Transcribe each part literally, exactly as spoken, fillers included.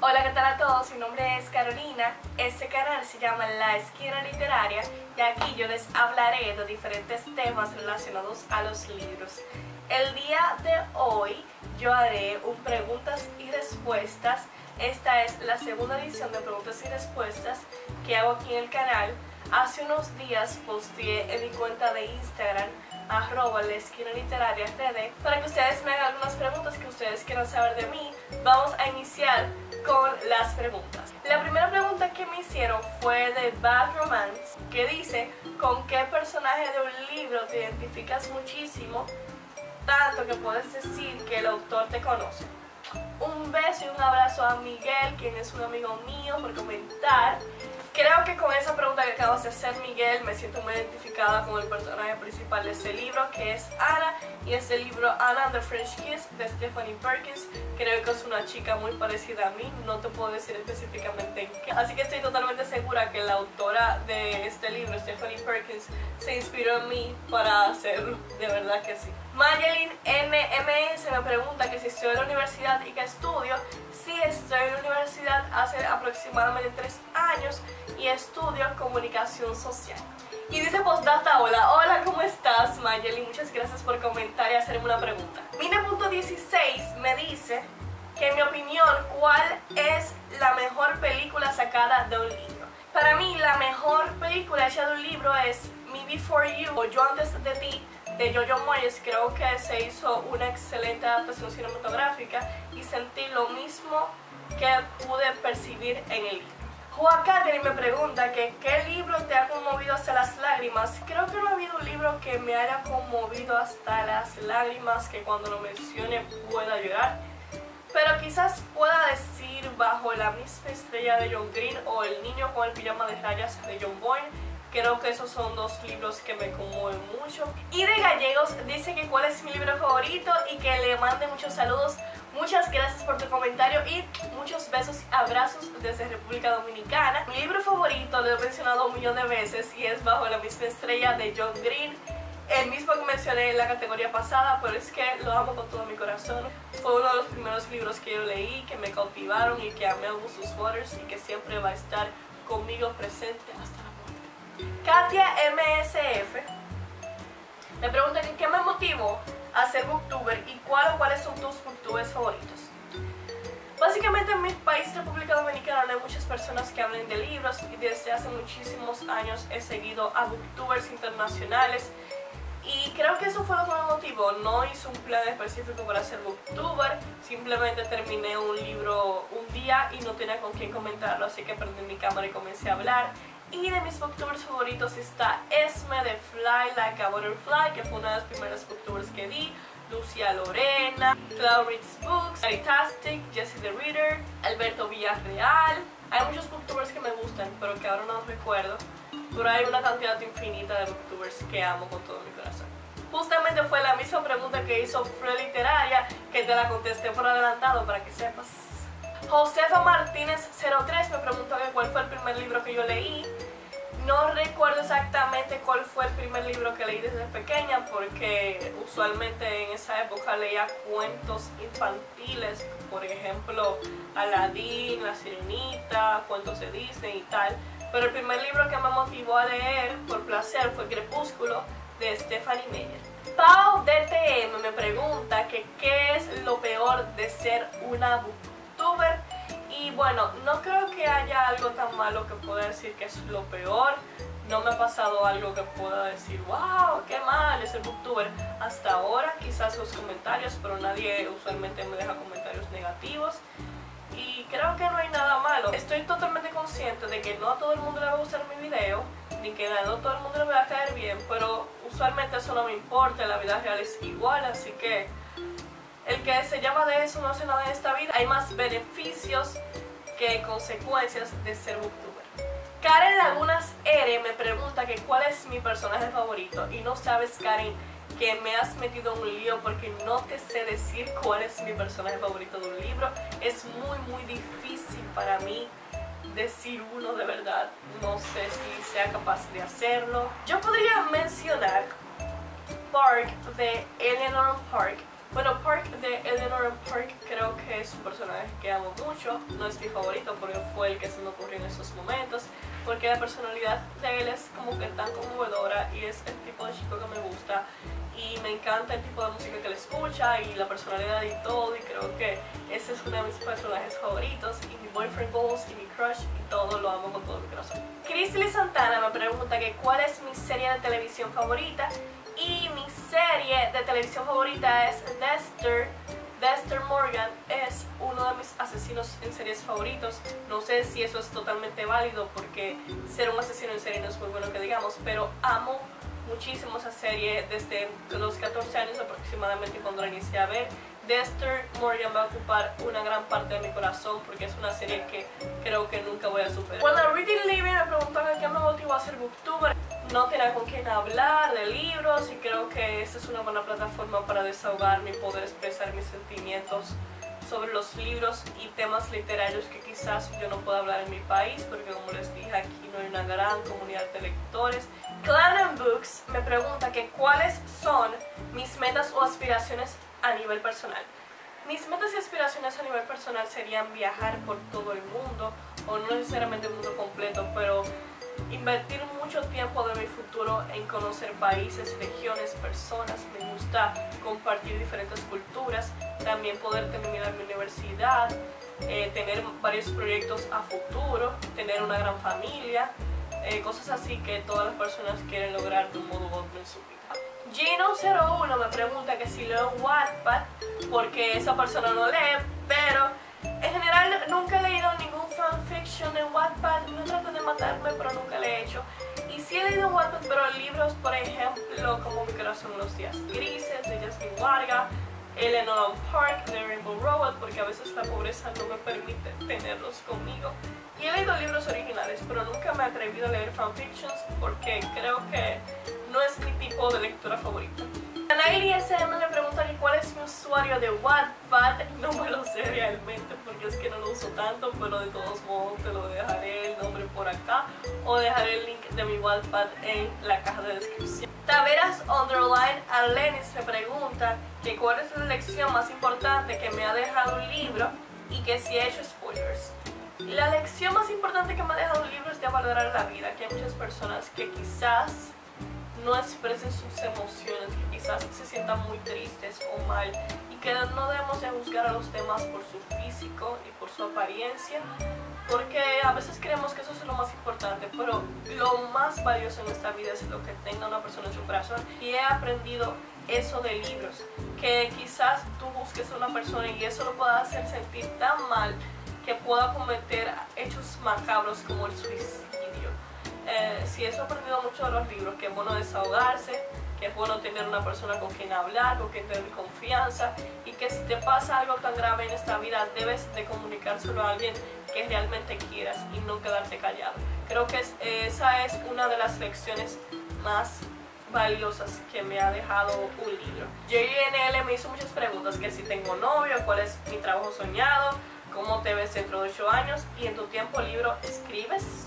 Hola, ¿qué tal a todos? Mi nombre es Carolina. Este canal se llama La Esquina Literaria y aquí yo les hablaré de diferentes temas relacionados a los libros. El día de hoy yo haré un preguntas y respuestas. Esta es la segunda edición de preguntas y respuestas que hago aquí en el canal. Hace unos días posteé en mi cuenta de Instagram arroba la esquina literaria rd para que ustedes me hagan algunas preguntas que ustedes quieran saber de mí. Vamos a iniciar con las preguntas. La primera pregunta que me hicieron fue de Bad Romance, que dice: ¿con qué personaje de un libro te identificas muchísimo, tanto que puedes decir que el autor te conoce? Un beso y un abrazo a Miguel, quien es un amigo mío, por comentar. Creo que con esa pregunta que acabas de hacer, Miguel, me siento muy identificada con el personaje principal de este libro, que es Anna, y es el libro Anna and the French Kiss de Stephanie Perkins. Creo que es una chica muy parecida a mí, no te puedo decir específicamente en qué. Así que estoy totalmente segura que la autora de este libro, Stephanie Perkins, se inspiró en mí para hacerlo, de verdad que sí. Mayelin M M S me pregunta que si estoy en la universidad y que estudio. Sí, estoy en la universidad hace aproximadamente tres años y estudio comunicación social. Y dice postdata: hola, hola, ¿cómo estás, Mayeli? Muchas gracias por comentar y hacerme una pregunta. Mine punto dieciséis me dice que en mi opinión, ¿cuál es la mejor película sacada de un libro? Para mí, la mejor película hecha de un libro es Me Before You, o Yo Antes de Ti, de Jojo Moyes. Creo que se hizo una excelente adaptación cinematográfica y sentí lo mismo que pude percibir en el libro. Juan Catherine me pregunta que ¿qué libro te ha conmovido hasta las lágrimas? Creo que no ha habido un libro que me haya conmovido hasta las lágrimas que cuando lo mencione pueda llorar, pero quizás pueda decir Bajo la misma estrella de John Green o El niño con el pijama de rayas de John Boyne. Creo que esos son dos libros que me conmueven mucho. Y de Gallegos dice que cuál es mi libro favorito y que le mande muchos saludos. Muchas gracias por tu comentario y muchos besos y abrazos desde República Dominicana. Mi libro favorito lo he mencionado un millón de veces y es Bajo la misma estrella de John Green. El mismo que mencioné en la categoría pasada, pero es que lo amo con todo mi corazón. Fue uno de los primeros libros que yo leí, que me cautivaron y que amé a sus Waters y que siempre va a estar conmigo presente hasta la muerte. Katia M S F me pregunta que qué me motivó a ser booktuber y cuál o cuáles son tus booktubers favoritos. Básicamente en mi país, República Dominicana, no hay muchas personas que hablen de libros y desde hace muchísimos años he seguido a booktubers internacionales y creo que eso fue lo que me motivó. No hice un plan específico para ser booktuber, simplemente terminé un libro un día y no tenía con quién comentarlo, así que prendí mi cámara y comencé a hablar. Y de mis booktubers favoritos está Esme de Fly Like a Butterfly, que fue una de las primeras booktubers que vi, Lucia Lorena, Cloud Reads Books, Fantastic, Jessie the Reader, Alberto Villarreal. Hay muchos booktubers que me gustan, pero que ahora no los recuerdo. Pero hay una cantidad infinita de booktubers que amo con todo mi corazón. Justamente fue la misma pregunta que hizo Fue Literaria, que te la contesté por adelantado para que sepas. Josefa Martínez cero tres me preguntó que cuál fue el primer libro que yo leí. No recuerdo exactamente cuál fue el primer libro que leí desde pequeña, porque usualmente en esa época leía cuentos infantiles, por ejemplo Aladín, La Sirenita, cuentos de Disney y tal. Pero el primer libro que me motivó a leer por placer fue Crepúsculo de Stephanie Meyer. Pau D T M me pregunta que qué es lo peor de ser una booktuber. Y bueno, no creo que haya algo tan malo que pueda decir que es lo peor. No me ha pasado algo que pueda decir wow, qué mal es ser booktuber hasta ahora. Quizás los comentarios, pero nadie usualmente me deja comentarios negativos y creo que no hay nada malo. Estoy totalmente consciente de que no a todo el mundo le va a gustar mi video, ni que no a todo el mundo le va a caer bien, pero usualmente eso no me importa, la vida real es igual, así que el que se llama de eso no hace nada en esta vida. Hay más beneficios que consecuencias de ser booktuber. Karen Lagunas R me pregunta que cuál es mi personaje favorito. Y no sabes, Karen, que me has metido en un lío porque no te sé decir cuál es mi personaje favorito de un libro. Es muy muy difícil para mí decir uno, de verdad. No sé si sea capaz de hacerlo. Yo podría mencionar Park de Eleanor Park. Bueno, Park de Eleanor Nolan Park creo que es un personaje que amo mucho. No es mi favorito porque fue el que se me ocurrió en esos momentos, porque la personalidad de él es como que tan conmovedora y es el tipo de chico que me gusta. Y me encanta el tipo de música que él escucha y la personalidad y todo, y creo que ese es uno de mis personajes favoritos, y mi boyfriend goals y mi crush y todo, lo amo con todo mi corazón. Chrisley Santana me pregunta que cuál es mi serie de televisión favorita, y mi serie de televisión favorita es Dexter. Dexter Morgan es uno de mis asesinos en series favoritos. No sé si eso es totalmente válido porque ser un asesino en serie no es muy bueno que digamos, pero amo muchísimo esa serie desde los catorce años aproximadamente, cuando la inicié a ver. Dexter Morgan va a ocupar una gran parte de mi corazón porque es una serie que creo que nunca voy a superar. Cuando Reading Living me preguntaron qué me motivó a hacer booktuber, no tenía con quién hablar de libros y creo que esta es una buena plataforma para desahogarme y poder expresar mis sentimientos sobre los libros y temas literarios que quizás yo no pueda hablar en mi país, porque como les dije, aquí no hay una gran comunidad de lectores. Clan and Books me pregunta que cuáles son mis metas o aspiraciones a nivel personal. Mis metas y aspiraciones a nivel personal serían viajar por todo el mundo, o no necesariamente el mundo completo, pero invertir mucho tiempo de mi futuro en conocer países, regiones, personas. Me gusta compartir diferentes culturas, también poder terminar mi universidad, eh, tener varios proyectos a futuro, tener una gran familia, eh, cosas así que todas las personas quieren lograr de un modo u otro en su vida. Gino cero uno me pregunta que si leo Wattpad, porque esa persona no lee, pero en general nunca he leído ningún fanfiction en Wattpad. No trato de matarme, pero nunca lo he hecho. Y sí he leído Wattpad, pero libros, por ejemplo, como Mi corazón en los días grises, de Jasmine Varga, el en Nolan Park, de Rainbow Rowell, porque a veces la pobreza no me permite tenerlos conmigo. Y he leído libros originales, pero nunca me he atrevido a leer fanfictions porque creo que no es mi tipo de lectura favorita. Anaili S M me pregunta que cuál es mi usuario de Wattpad. No me lo sé realmente porque es que no lo uso tanto, pero de todos modos te lo dejaré el nombre por acá o dejaré el link de mi Wattpad en la caja de descripción. Taveras Underline Alenis me pregunta que cuál es la lección más importante que me ha dejado un libro y que si he hecho spoilers. La lección más importante que me ha dejado un libro es de valorar la vida, que hay muchas personas que quizás no expresen sus emociones, que quizás se sientan muy tristes o mal, y que no debemos de juzgar a los demás por su físico y por su apariencia, porque a veces creemos que eso es lo más importante, pero lo más valioso en esta vida es lo que tenga una persona en su corazón. Y he aprendido eso de libros, que quizás tú busques a una persona y eso lo pueda hacer sentir tan mal que pueda cometer hechos macabros como el suicidio. Eh, sí, eso he aprendido mucho de los libros, que es bueno desahogarse, que es bueno tener una persona con quien hablar, con quien tener confianza, y que si te pasa algo tan grave en esta vida debes de comunicárselo a alguien que realmente quieras y no quedarte callado. Creo que es, esa es una de las lecciones más valiosas que me ha dejado un libro. J N L me hizo muchas preguntas, que si tengo novio, cuál es mi trabajo soñado, cómo te ves dentro de ocho años y en tu tiempo libre escribes.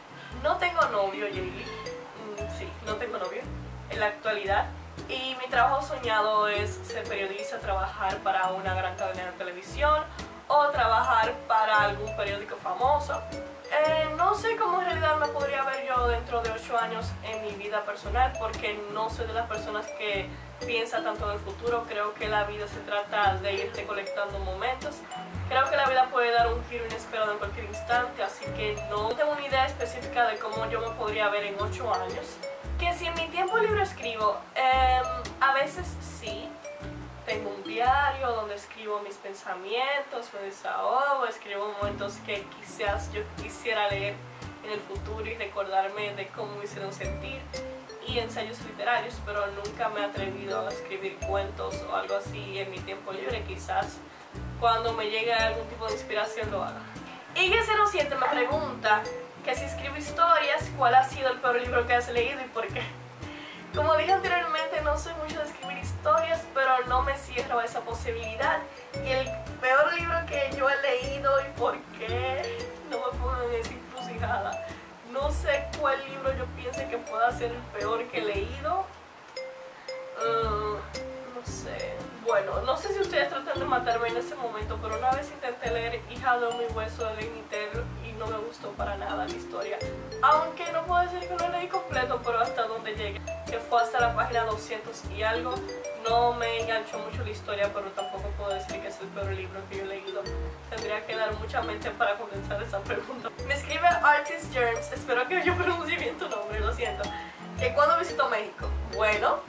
No tengo novio, Jaylee. Mm, sí, no tengo novio en la actualidad. Y mi trabajo soñado es ser periodista, trabajar para una gran cadena de televisión o trabajar para algún periódico famoso. Eh, no sé cómo en realidad me podría ver yo dentro de ocho años en mi vida personal, porque no soy de las personas que piensa tanto en el futuro. Creo que la vida se trata de ir recolectando momentos. Creo que la vida puede dar un giro inesperado en cualquier instante, así que no tengo una idea específica de cómo yo me podría ver en ocho años. Que si en mi tiempo libre escribo, eh, a veces sí. Tengo un diario donde escribo mis pensamientos, me desahogo, escribo momentos que quizás yo quisiera leer en el futuro y recordarme de cómo me hicieron sentir, y ensayos literarios, pero nunca me he atrevido a escribir cuentos o algo así en mi tiempo libre. Quizás cuando me llegue algún tipo de inspiración lo haga. Y G cero siete me pregunta que si escribo historias, ¿cuál ha sido el peor libro que has leído y por qué? Como dije anteriormente, no soy mucho de escribir historias, pero no me cierro a esa posibilidad. Y el peor libro que yo he leído y por qué, no me pongo en esa encrucijada. No sé cuál libro yo piense que pueda ser el peor que he leído. Uh, no sé. Bueno, no sé si ustedes tratan de matarme en ese momento, pero una vez intenté leer Hija de mi hueso de Laini Taylor y no me gustó para nada la historia. Aunque no puedo decir que lo leí completo, pero hasta donde llegué, que fue hasta la página doscientos y algo, no me enganchó mucho la historia, pero tampoco puedo decir que es el peor libro que yo he leído. Tendría que dar mucha mente para condensar esa pregunta. Me escribe Artist Germs, espero que yo pronuncie bien tu nombre, lo siento. ¿Que cuándo visito México? Bueno,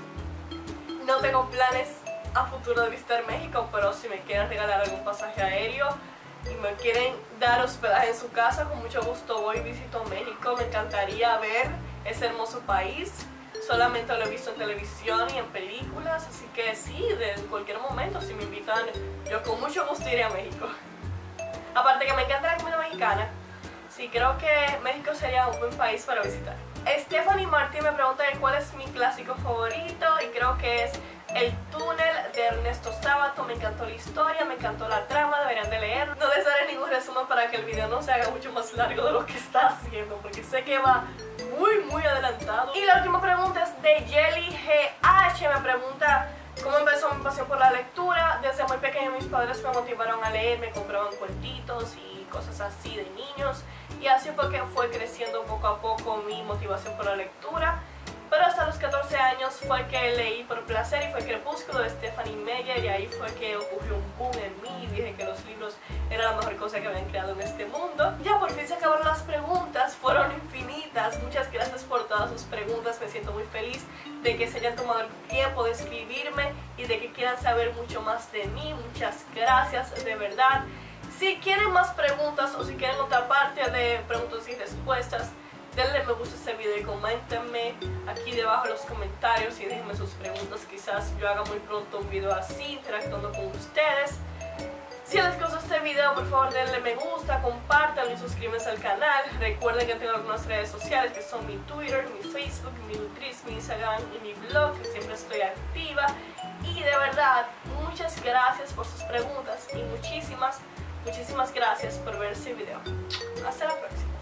no tengo planes a futuro de visitar México, pero si me quieren regalar algún pasaje aéreo y me quieren dar hospedaje en su casa, con mucho gusto voy y visito México. Me encantaría ver ese hermoso país. Solamente lo he visto en televisión y en películas, así que sí, de cualquier momento, si me invitan, yo con mucho gusto iré a México. Aparte que me encanta la comida mexicana, sí, creo que México sería un buen país para visitar. Stephanie Martín me pregunta cuál es mi clásico favorito y creo que es El túnel de Ernesto Sábato. Me encantó la historia, me encantó la trama, deberían de leerlo. No les daré ningún resumen para que el video no se haga mucho más largo de lo que está haciendo, porque sé que va muy muy adelantado. Y la última pregunta es de Jelly G H, me pregunta cómo empezó mi pasión por la lectura. Desde muy pequeña mis padres me motivaron a leer, me compraban cuentitos y cosas así de niños, y así fue que fue creciendo poco a poco mi motivación por la lectura. Pero hasta los catorce años fue que leí por placer y fue Crepúsculo de Stephanie Meyer, y ahí fue que ocurrió un boom en mí y dije que los libros eran la mejor cosa que habían creado en este mundo. Ya por fin se acabaron las preguntas, fueron infinitas. Muchas gracias por todas sus preguntas, me siento muy feliz de que se hayan tomado el tiempo de escribirme y de que quieran saber mucho más de mí. Muchas gracias, de verdad. Si quieren más preguntas o si quieren otra parte de preguntas y respuestas, denle me gusta a este video y coméntenme aquí debajo en los comentarios y déjenme sus preguntas. Quizás yo haga muy pronto un video así, interactuando con ustedes. Si les gustó este video, por favor denle me gusta, compártanlo y suscríbanse al canal. Recuerden que tengo algunas redes sociales que son mi Twitter, mi Facebook, mi Nutriz, mi Instagram y mi blog, que siempre estoy activa. Y de verdad, muchas gracias por sus preguntas y muchísimas, muchísimas gracias por ver este video. Hasta la próxima.